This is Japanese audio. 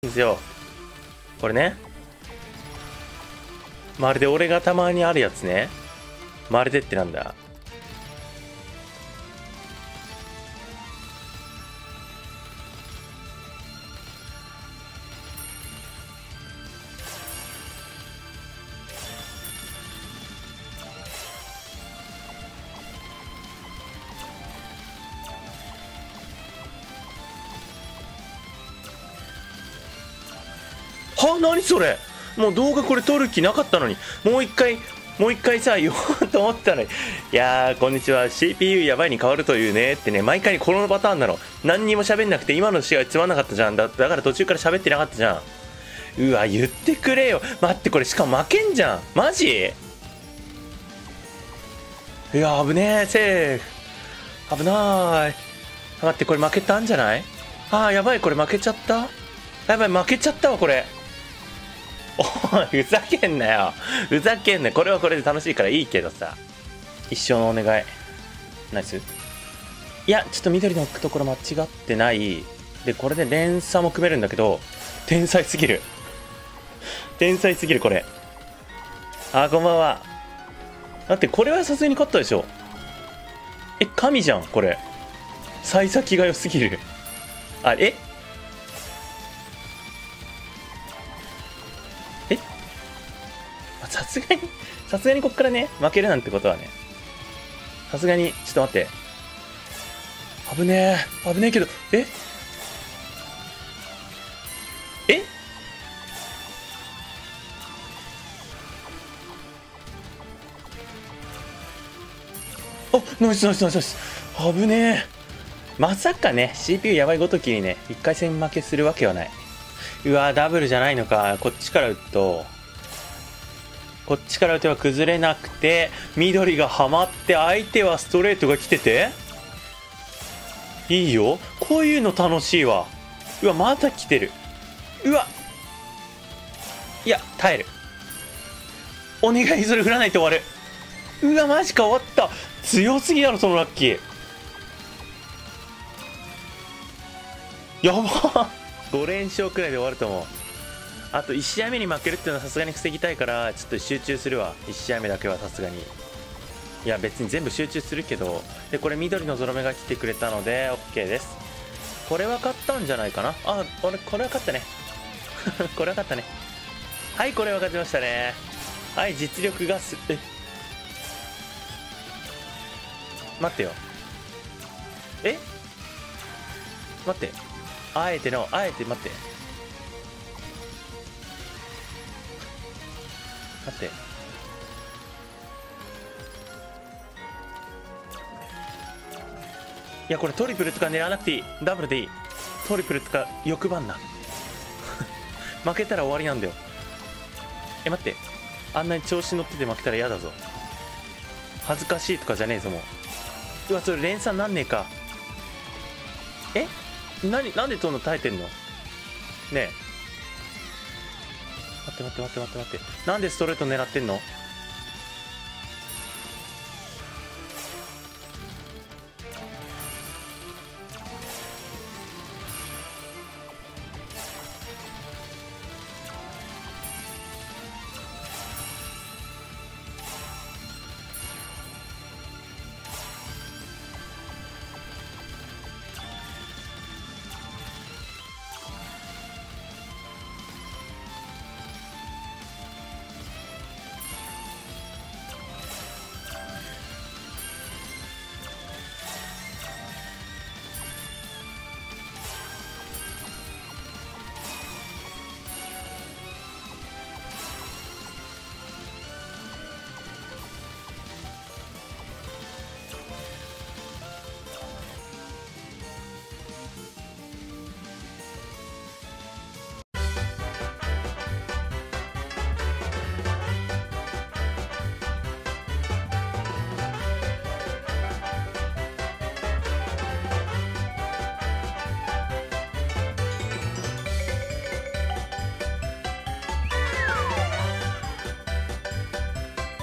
ですよ。これね。まるで俺がたまにあるやつね。まるでってなんだ。は、何それ。もう動画これ撮る気なかったのに、もう一回さ、言おうと思ったのに。いやー、こんにちは。CPU やばいに変わるというねってね、毎回このパターンなの。何にも喋んなくて、今の試合つまんなかったじゃん。だから途中から喋ってなかったじゃん。うわ、言ってくれよ。待って、これしかも負けんじゃん。マジ。いや、危ねえ、セーフ。危なーい。待って、これ負けたんじゃない？あー、やばい、これ負けちゃった？やばい、負けちゃったわ、これ。おい、ふざけんなよ。ふざけんなよ。これはこれで楽しいからいいけどさ。一生のお願い。ナイス。いや、ちょっと緑の置くところ間違ってない。で、これで連鎖も組めるんだけど、天才すぎる。天才すぎる、これ。あ、こんばんは。だって、これはさすがに勝ったでしょ。え、神じゃん、これ。幸先が良すぎる。あ、さすがにこっからね、負けるなんてことはね。さすがに、ちょっと待って。危ねえ。危ねえけど、あ、ナイスナイスナイスナイス。危ねえ。まさかね、CPU やばいごときにね、1回戦負けするわけはない。うわー、ダブルじゃないのか。こっちから打つと、こっちから打てば崩れなくて、緑がはまって、相手はストレートが来てて、いいよ。こういうの楽しいわ。うわ、また来てる。うわ。いや、耐える。お願い、それ振らないと終わる。うわ、マジか、終わった。強すぎだろ、そのラッキー。やば5連勝くらいで終わると思う。あと1試合目に負けるっていうのはさすがに防ぎたいから、ちょっと集中するわ。1試合目だけはさすがに。いや、別に全部集中するけど。で、これ緑のゾロ目が来てくれたので OK です。これは勝ったんじゃないかな。あ、これは勝ったねこれは勝ったね。はい、これは勝ちましたね。はい、実力が待ってよ。待って、あえて待って待っていや、これトリプルとか狙わなくていい。ダブルでいい。トリプルとか欲張んな負けたら終わりなんだよ。待って、あんなに調子乗ってて負けたら嫌だぞ。恥ずかしいとかじゃねえぞ、もう。うわ、それ連鎖なんねえか。なんでそんな耐えてんのねえ。待って。なんでストレート狙ってんの？